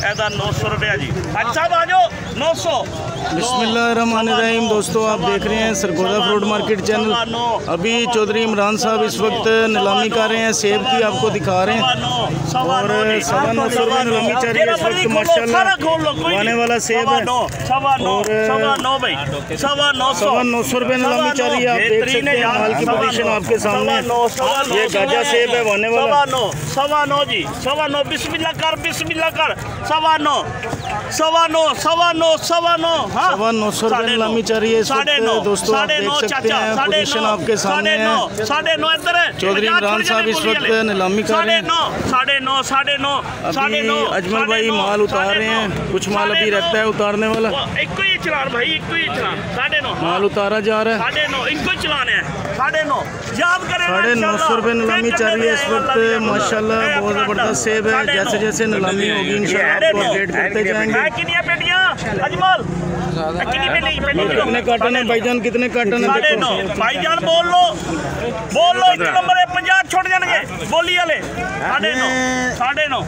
बकायदा 900 रुपया जी। हाजी साहब आ जाओ 900। बिस्मिल्लाहिर्रहमानिर्रहीम। दोस्तों आप देख रहे हैं सरगोदा फ्रूट मार्केट चैनल। अभी चौधरी इमरान साहब इस वक्त नीलामी कर रहे हैं सेब की, आपको दिखा रहे हैं। और 950 रुपये नीलामी चल रही है इस वक्त माशाल्लाह। आने वाला सेब है और 900 रुपये नीलामी चल रही है। आप देख सकते हैं माल की पोजीशन आपके सामने। ये गाजा सेब है आने वाला 9.9 जी। 9.9 बिस्मिल्लाह कर 9.9 900 रुपये नीलामी चल रही है इस वक्त। दोस्तों आप देख सकते हैं पोजीशन आपके सामने है। 9.5 इधर चौधरी इमरान साहब इस वक्त नीलामी कर रहे हैं। 9.5 अजमल भाई माल उतार रहे हैं, कुछ माल अभी रहता है उतारने वाला। एक ही चलान भाई, एक ही चलान 9.5 माल उतारा जा रहा है। 9.5 इनको चलान है 9.5 याद करें। 950 रुपये नीलामी चल रही है इस वक्त माशाल्लाह। बहुत ज़बरदस्त सेब है। जैसे जैसे नीलामी होगी इंशाल्लाह आपको अपडेट करते जाएंगे। कितनी पेटियां अजमल? कितने कार्टन है भाईजान, कितने कार्टन है? 9.5 भाईजान बोल लो एक नंबर है 50 छोड़ जाएंगे बोली वाले। 9.5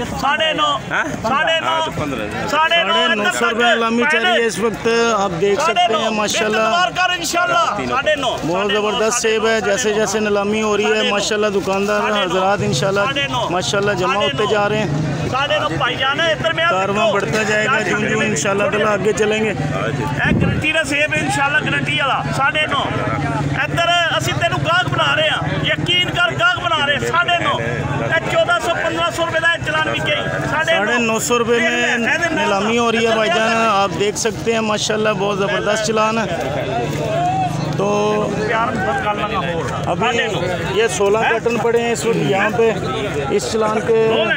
900 रुपये नीलामी चल रही है इस वक्त। आप देख सकते हैं माशाल्लाह इंशाल्लाह 9.5 बहुत ज़बरदस्त सेब है। जैसे जैसे नीलामी हो रही है माशाल्लाह दुकानदार हजरात इंशाल्लाह माशाल्लाह जमा होते जा रहे हैं। कारवां बढ़ता जाएगा जो जो इंशाल्लाह ताला आगे चलेंगे। गारंटी का सेब इंशाल्लाह गारंटी वाला 9.5 इधर असं तेन गाहक बना रहे हैं, यकीन कर गाहक बना रहे हैं। 9.5 1400-1500 रुपये का चलान भी 950 रुपये में नीलामी हो रही है भाईजान। आप देख सकते हैं माशाल्लाह बहुत ज़बरदस्त चलान है। तो अभी ये 16 कार्टन पड़े हैं इस वक्त यहाँ पे इस चलान के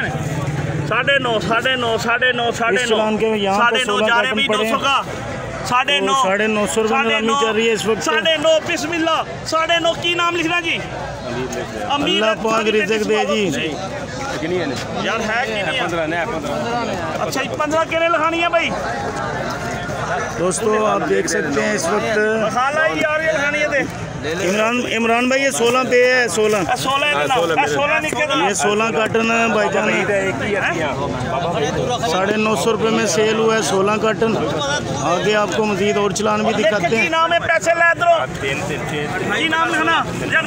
9.5 चलान के यहाँ पे 16 कार्टन पड़े हैं। 950 रुपये नीलामी चल रही है इस वक्त। 9.5 बिस्मिल्लाह 9.5 की नाम लिखना जी? अल्लाह पाक रिज़्क़ दे जी। यार है कि नहीं? 15 अच्छा 15 कितने लिखानी है भाई? दोस्तों आप देख सकते हैं इस वक्त इमरान भाई ये 16 पे है। 16 ये 16 कार्टन है भाईजान। 950 रुपये में सेल हुआ है 16 कार्टन। आगे आपको मजीद और चलान भी दिखाते हैं। पैसे ले दो नाम लिखना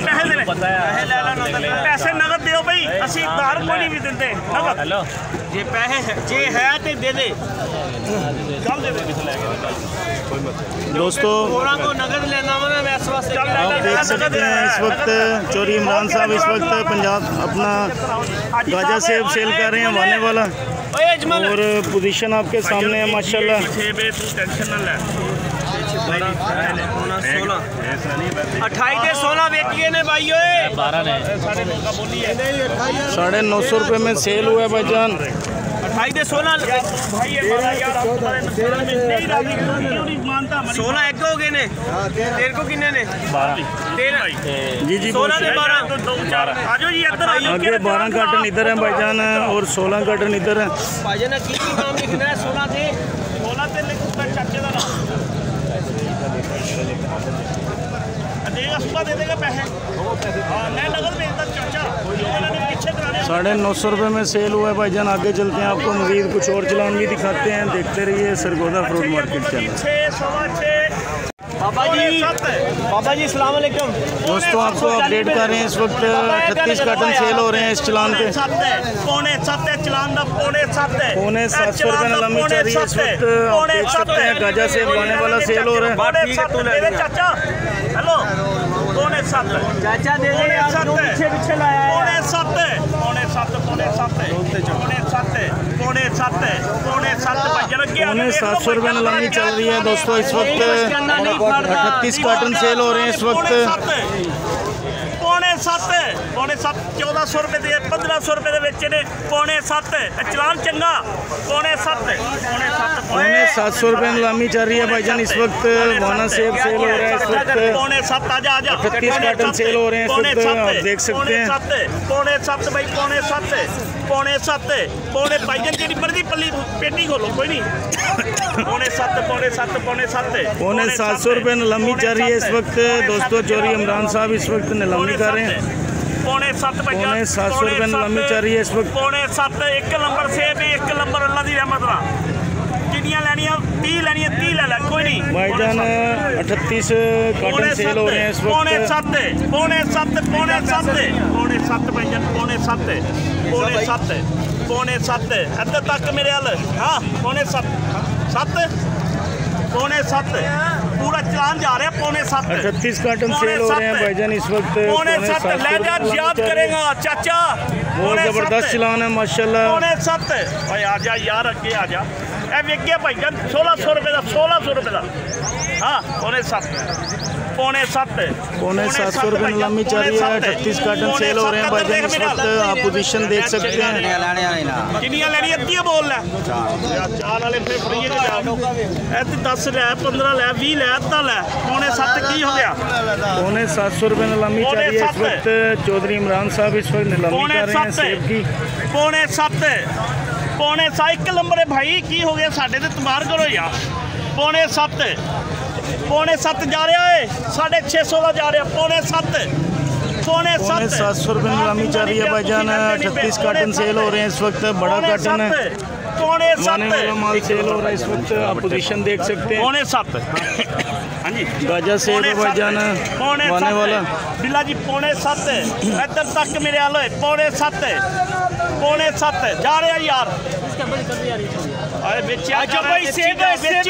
पैसे नगद दो भाई, असि उधार कोई नहीं भी देते नगद। जे पैसे जे है ते दे दे चल दे दोस्तों आप देख सकते हैं इस वक्त चौधरी इमरान साहब इस वक्त पंजाब अपना गाजा सेब सेल कर रहे हैं वाने वाला। और पोजीशन आपके सामने है माशाल्लाह। 950 रुपये में सेल हुआ है भाईजान। 16 एक हो गए ने तेरे को किन्ने ने 13 जी 12 आगे 12 कार्टन इधर है भाईजान और 16 कार्टन इधर है भाईजान। नाम लिखना है 16 से लिख चाचे का नाम दे देगा पैसे। मैं नगद भेजता चाचा 950 रुपये में सेल हुआ है भाईजान। आगे चलते हैं आपको मजीद कुछ और चलान भी दिखाते हैं। देखते रहिए सरगोदा फ्रूट मार्केट चैनल। बाबा जी अस्सलाम वालेकुम। दोस्तों आपको अपडेट कर रहे हैं इस वक्त 38 कार्टन सेल हो रहे हैं इस चलान पे। 7.5 चलान का 7.5 750 रुपये नीलामी चल रही है इस वक्त। आप देख सकते हैं गाजा सेब आने वाला सेल हो रहा है। चाचा हेलो 7.5 चाचा दे दे पीछे लाया है 700 रुपये नीलामी चल रही है दोस्तों इस वक्त। 38 कार्टन सेल हो रहे हैं इस वक्त। 7.5 1400 रुपये दे 1500 रुपये के बेचे ने 7.5 चलान चंगा 7.5 700 रुपये नीलामी चल रही है भाईजान इस वक्त। वाना सेब सेल हो रहा है इस वक्त। 38 कार्टन सेल हो रहे हैं इस वक्त। आप देख सकते हैं 7.5 भाई 7.5 भाईजान जी मर्जी पल्ली पेटी खोलो कोई नहीं। 700 रुपये नीलामी चल रही है इस वक्त दोस्तों। चौधरी इमरान साहब इस वक्त नीलामी कर रहे हैं पौने 7 भाईजान, पौने 700 रुपये नीलामी चल रही है इस वक्त। पौने 7 एक नंबर सेब, एक नंबर अल्लाह की रहमत नाल। कितनियां लेनियां? 30 लेनियां, 30 ले ले, कोई नहीं भाईजान 38 कार्टन सेल हो रहे हैं इस वक्त। पौने 7 पौने 7 पौने 7 पौने 7 भाईजान, पौने 7 पौने 7 पौने 7 इधर तक मेरे हाल। हाँ पौने 7 पौने 7 पूरा चांद जा रहा है। पौने 7 38 कार्टन सेल हो रहे हैं भाईजान इस वक्त। पौने 7 ले जा, याद करेगा चाचा। बहुत जबरदस्त चलान है माशाल्लाह। पौने 7 भाई आ जा यार, अगे आ जा। ए विक गया भाईजान 1600 रुपये का, 1600 रुपये का। हाँ पौने 7 पौने 7 पौने 700 रुपये नीलामी चल रही है। 38 कार्टन सेल हो रहे हैं भाईजान इस वक्त। आप पोजीशन देख सकते हैं। किनियां लेनी अद्धी बोल लै चार वाले फिर फ्री है। 10 लै, 15 लै, 20 लै, अद्धा लै। पौने 7 की हो गया? पौने 700 रुपये नीलामी चल रही है इस वक्त। चौधरी इमरान साहब इस वक्त नीलामी कर रहे हैं सेब की। पौने 7 पौने 7 एक नंबर है भाई, की हो गया? साढ़े ते तमार करो यार। पौने 7 पौने 7 जा रहा है, 650 का जा रहा है। पौने 7 पौने 700 रुपये नीलामी चल रही है भाईजान। 38 कार्टन सेल हो रहे हैं इस वक्त। बड़ा कार्टन है, पौने 7 माल सेल हो रहा है इस वक्त। आप पोजीशन देख सकते हैं। पौने 7 हाँ जी गाजा सेब है भाईजान आने वाला। बिल्ला जी पौने 7 इधर तक मेरे हाल होए। पौने 7 पौने 7 जा रहा यार। अरे बेचिया भाई सेब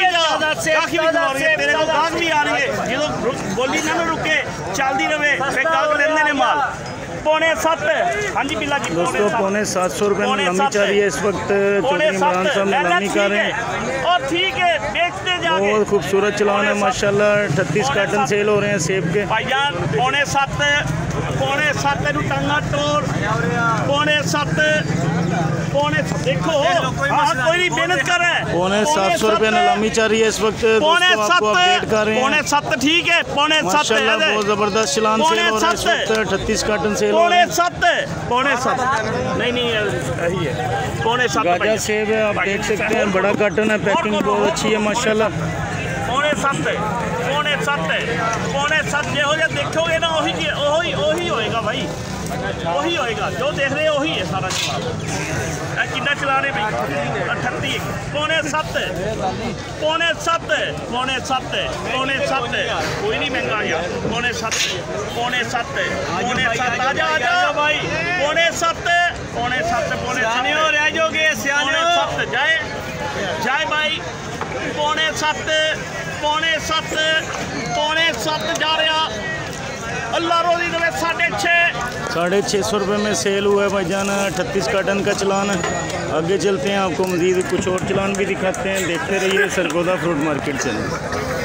तेरे को गाहक भी आ रही है। जो बोली ना रुके चलती रहे फिर गाहक लेंदे ने माल। पौने 7 हाँ जी बिल्ला जी दोस्तों पौने 700 रुपये नीलामी चल रही है इस वक्त। चौधरी इमरान साहब नीलामी कर रहे हैं और ठीक है बेचते जाके। बहुत खूबसूरत चलान है माशाल्लाह। 38 कार्टन सेल हो रहे हैं सेब के भाईजान। पौने 7 टांगा तोड़। पौने 7 पौने देखो हाँ कोई नहीं मेहनत कर रहा है। पौने 700 रुपये नीलामी चल रही है इस वक्त। पौने 7 अपडेट कर रहे हैं। पौने 7 ठीक है। पौने 7 माशाल्लाह बहुत जबरदस्त चलान सेल हो रहा है इस वक्त। 38 कार्टन सेल हो रहे हैं। पौने 7 नहीं यही है। पौने 7 गाजा सेब है, आप देख सकते हैं। बड़ा कार्टन है, पैकिंग बहुत अच्छी है माशाल्लाह। पौने 7 पौने 7 जो हो देखोगे ना वही होएगा भाई, वही होएगा जो देख रहे हो वही है सारा चला। कितना चला रहे भाई? 38 पौने 7 पौने 7 पौने 7 पौने 7 कोई नहीं महंगा यार। पौने 7 पौने 7 पौने 7 आ जा भाई। पौने 7 पौने 7 पौने 7 रह जाओगे सियाने 7 जाए भाई। पौने 7 पौने 7 पौने 7 जा रहा। अल्लाह रोजी दे 650 रुपये में सेल हुआ है भाईजान। 38 कार्टन का चलान है। आगे चलते हैं, आपको मज़ीद कुछ और चलान भी दिखाते हैं। देखते रहिए सरगोदा फ्रूट मार्केट चैनल।